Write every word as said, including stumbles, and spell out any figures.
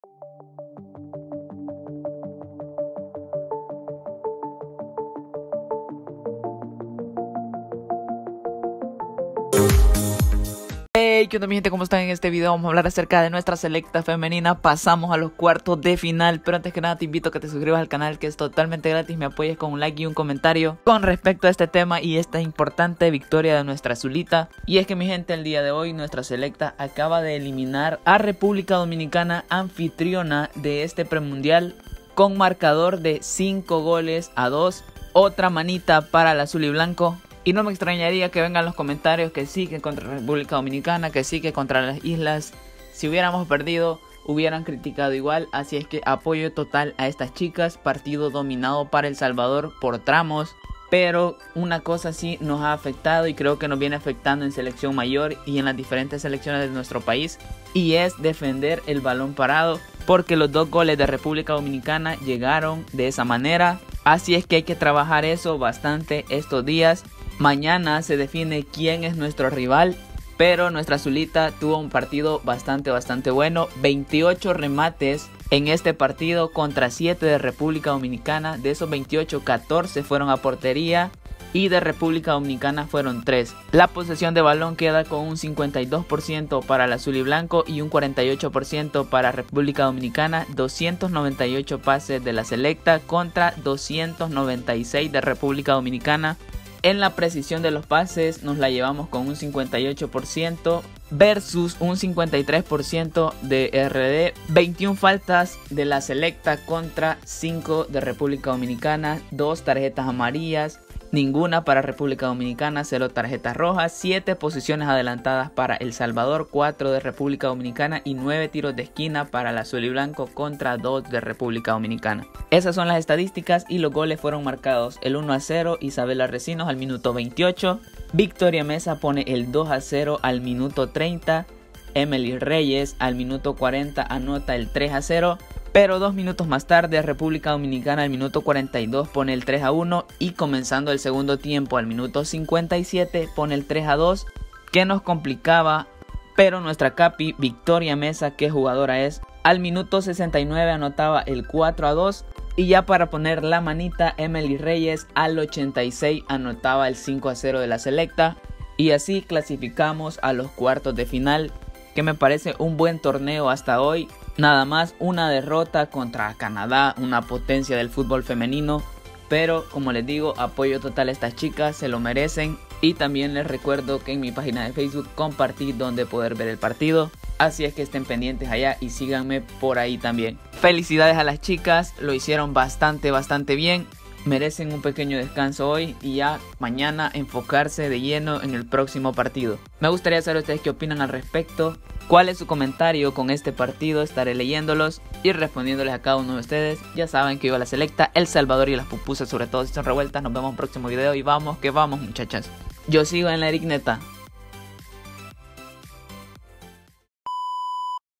Hey, ¿qué onda mi gente? ¿Cómo están? En este video vamos a hablar acerca de nuestra selecta femenina. Pasamos a los cuartos de final, pero antes que nada te invito a que te suscribas al canal, que es totalmente gratis. Me apoyes con un like y un comentario con respecto a este tema y esta importante victoria de nuestra azulita. Y es que mi gente, el día de hoy nuestra selecta acaba de eliminar a República Dominicana, anfitriona de este premundial, con marcador de cinco goles a dos. Otra manita para el azul y blanco. Y no me extrañaría que vengan los comentarios que sí, que contra República Dominicana, que sí, que contra las islas, si hubiéramos perdido, hubieran criticado igual. Así es que apoyo total a estas chicas. Partido dominado para El Salvador por tramos. Pero una cosa sí nos ha afectado y creo que nos viene afectando en selección mayor y en las diferentes selecciones de nuestro país. Y es defender el balón parado, porque los dos goles de República Dominicana llegaron de esa manera. Así es que hay que trabajar eso bastante estos días. Mañana se define quién es nuestro rival, pero nuestra azulita tuvo un partido bastante bastante bueno. veintiocho remates en este partido contra siete de República Dominicana. De esos veintiocho, catorce fueron a portería y de República Dominicana fueron tres. La posesión de balón queda con un cincuenta y dos por ciento para el azul y blanco y un cuarenta y ocho por ciento para República Dominicana. doscientos noventa y ocho pases de la selecta contra doscientos noventa y seis de República Dominicana. En la precisión de los pases nos la llevamos con un cincuenta y ocho por ciento versus un cincuenta y tres por ciento de R D. veintiuna faltas de la selecta contra cinco de República Dominicana. dos tarjetas amarillas, ninguna para República Dominicana, cero tarjetas rojas. siete posiciones adelantadas para El Salvador, cuatro de República Dominicana y nueve tiros de esquina para el azul y blanco contra dos de República Dominicana. Esas son las estadísticas y los goles fueron marcados: el uno a cero Isabela Recinos al minuto veintiocho, Victoria Mesa pone el dos a cero al minuto treinta, Emily Reyes al minuto cuarenta anota el tres a cero. Pero dos minutos más tarde República Dominicana al minuto cuarenta y dos pone el tres a uno y comenzando el segundo tiempo al minuto cincuenta y siete pone el tres a dos, que nos complicaba. Pero nuestra capi Victoria Mesa, que jugadora es, al minuto sesenta y nueve anotaba el cuatro a dos. Y ya para poner la manita, Emily Reyes al ochenta y seis anotaba el cinco a cero de la selecta. Y así clasificamos a los cuartos de final, que me parece un buen torneo hasta hoy. Nada más una derrota contra Canadá, una potencia del fútbol femenino. Pero como les digo, apoyo total a estas chicas, se lo merecen. Y también les recuerdo que en mi página de Facebook compartí donde poder ver el partido. Así es que estén pendientes allá y síganme por ahí también. Felicidades a las chicas, lo hicieron bastante bastante bien. Merecen un pequeño descanso hoy y ya mañana enfocarse de lleno en el próximo partido. Me gustaría saber ustedes qué opinan al respecto. ¿Cuál es su comentario con este partido? Estaré leyéndolos y respondiéndoles a cada uno de ustedes. Ya saben que yo la selecta, El Salvador y las pupusas sobre todo si son revueltas. Nos vemos en el próximo video y vamos que vamos muchachas. Yo sigo en la Eric Neta.